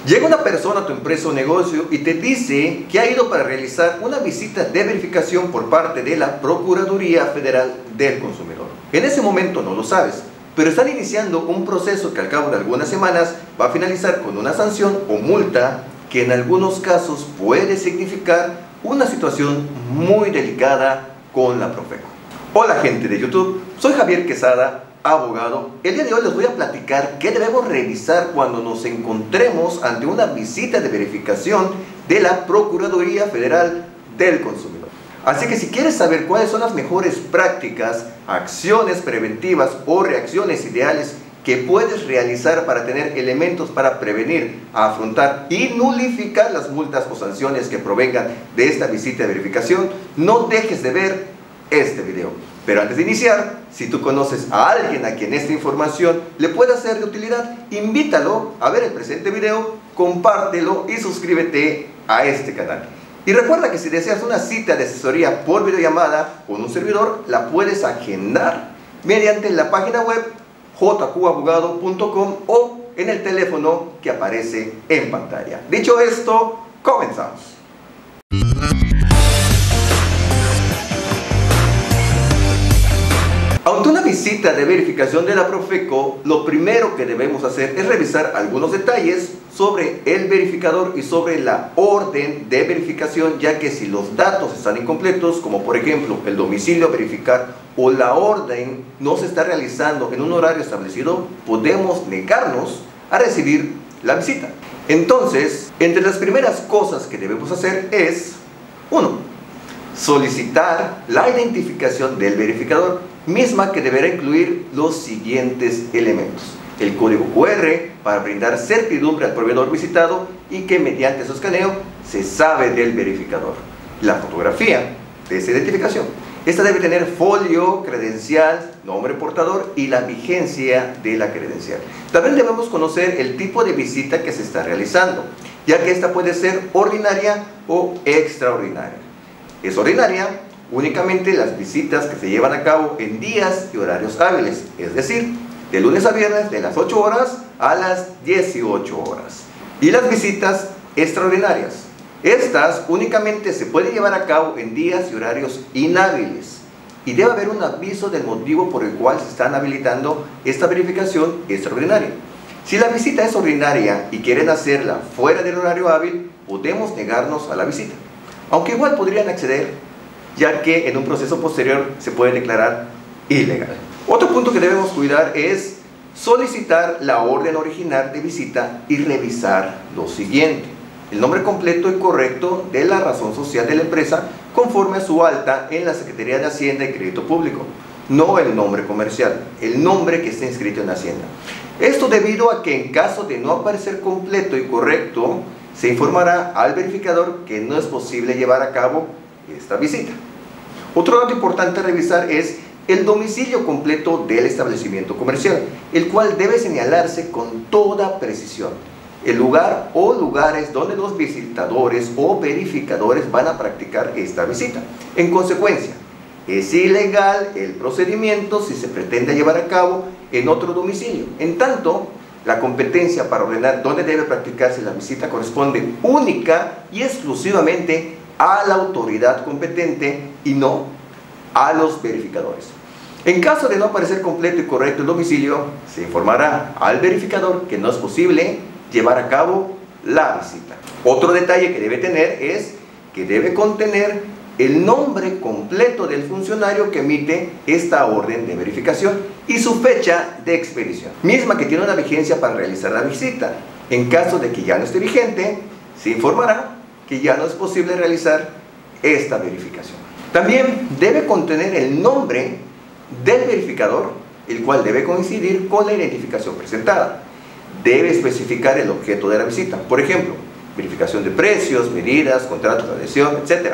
Llega una persona a tu empresa o negocio y te dice que ha ido para realizar una visita de verificación por parte de la Procuraduría Federal del Consumidor. En ese momento no lo sabes, pero están iniciando un proceso que al cabo de algunas semanas va a finalizar con una sanción o multa que en algunos casos puede significar una situación muy delicada con la Profeco. Hola gente de YouTube, soy Javier Quesada, abogado. El día de hoy les voy a platicar qué debemos revisar cuando nos encontremos ante una visita de verificación de la Procuraduría Federal del Consumidor. Así que si quieres saber cuáles son las mejores prácticas, acciones preventivas o reacciones ideales que puedes realizar para tener elementos para prevenir, afrontar y nulificar las multas o sanciones que provengan de esta visita de verificación, no dejes de ver este video. Pero antes de iniciar, si tú conoces a alguien a quien esta información le pueda ser de utilidad, invítalo a ver el presente video, compártelo y suscríbete a este canal. Y recuerda que si deseas una cita de asesoría por videollamada con un servidor, la puedes agendar mediante la página web jqabogado.com o en el teléfono que aparece en pantalla. Dicho esto, comenzamos. Ante una visita de verificación de la Profeco, lo primero que debemos hacer es revisar algunos detalles sobre el verificador y sobre la orden de verificación, ya que si los datos están incompletos, como por ejemplo el domicilio a verificar o la orden no se está realizando en un horario establecido, podemos negarnos a recibir la visita. Entonces, entre las primeras cosas que debemos hacer es 1. Solicitar la identificación del verificador, misma que deberá incluir los siguientes elementos: el código QR para brindar certidumbre al proveedor visitado y que mediante su escaneo se sabe del verificador, la fotografía de esa identificación. Esta debe tener folio, credencial, nombre portador y la vigencia de la credencial. También debemos conocer el tipo de visita que se está realizando, ya que esta puede ser ordinaria o extraordinaria. Es ordinaria únicamente las visitas que se llevan a cabo en días y horarios hábiles, es decir, de lunes a viernes de las 8 horas a las 18 horas. Y las visitas extraordinarias, estas únicamente se pueden llevar a cabo en días y horarios inhábiles y debe haber un aviso del motivo por el cual se están habilitando esta verificación extraordinaria. Si la visita es ordinaria y quieren hacerla fuera del horario hábil, podemos negarnos a la visita, aunque igual podrían acceder, ya que en un proceso posterior se puede declarar ilegal. Otro punto que debemos cuidar es solicitar la orden original de visita y revisar lo siguiente: el nombre completo y correcto de la razón social de la empresa conforme a su alta en la Secretaría de Hacienda y Crédito Público, no el nombre comercial, el nombre que está inscrito en Hacienda. Esto debido a que en caso de no aparecer completo y correcto, se informará al verificador que no es posible llevar a cabo esta visita. Otro dato importante a revisar es el domicilio completo del establecimiento comercial, el cual debe señalarse con toda precisión el lugar o lugares donde los visitadores o verificadores van a practicar esta visita. En consecuencia, es ilegal el procedimiento si se pretende llevar a cabo en otro domicilio. En tanto, la competencia para ordenar dónde debe practicarse la visita corresponde única y exclusivamente a la autoridad competente y no a los verificadores. En caso de no aparecer completo y correcto el domicilio, se informará al verificador que no es posible llevar a cabo la visita. Otro detalle que debe tener es que debe contener el nombre completo del funcionario que emite esta orden de verificación y su fecha de expedición, misma que tiene una vigencia para realizar la visita. En caso de que ya no esté vigente, se informará que ya no es posible realizar esta verificación. También debe contener el nombre del verificador, el cual debe coincidir con la identificación presentada. Debe especificar el objeto de la visita, por ejemplo, verificación de precios, medidas, contratos de adhesión, etc.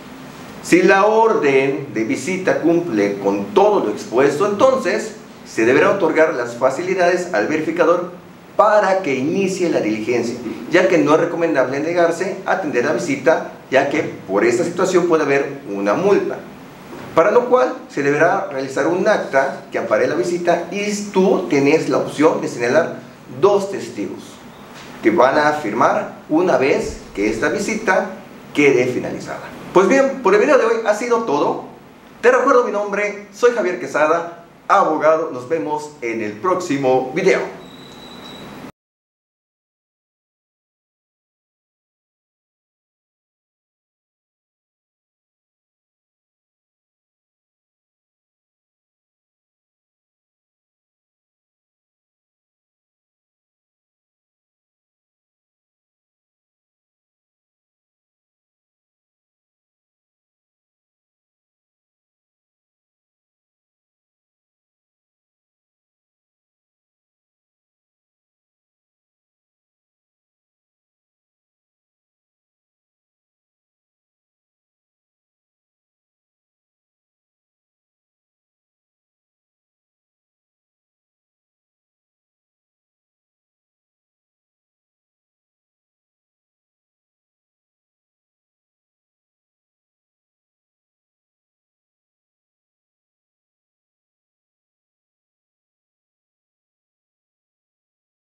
Si la orden de visita cumple con todo lo expuesto, entonces se deberá otorgar las facilidades al verificador para que inicie la diligencia, ya que no es recomendable negarse a atender la visita, ya que por esta situación puede haber una multa, para lo cual se deberá realizar un acta que ampare la visita y tú tienes la opción de señalar 2 testigos. que van a firmar una vez que esta visita quede finalizada. Pues bien, por el video de hoy ha sido todo. Te recuerdo mi nombre, soy Javier Quesada, abogado. Nos vemos en el próximo video.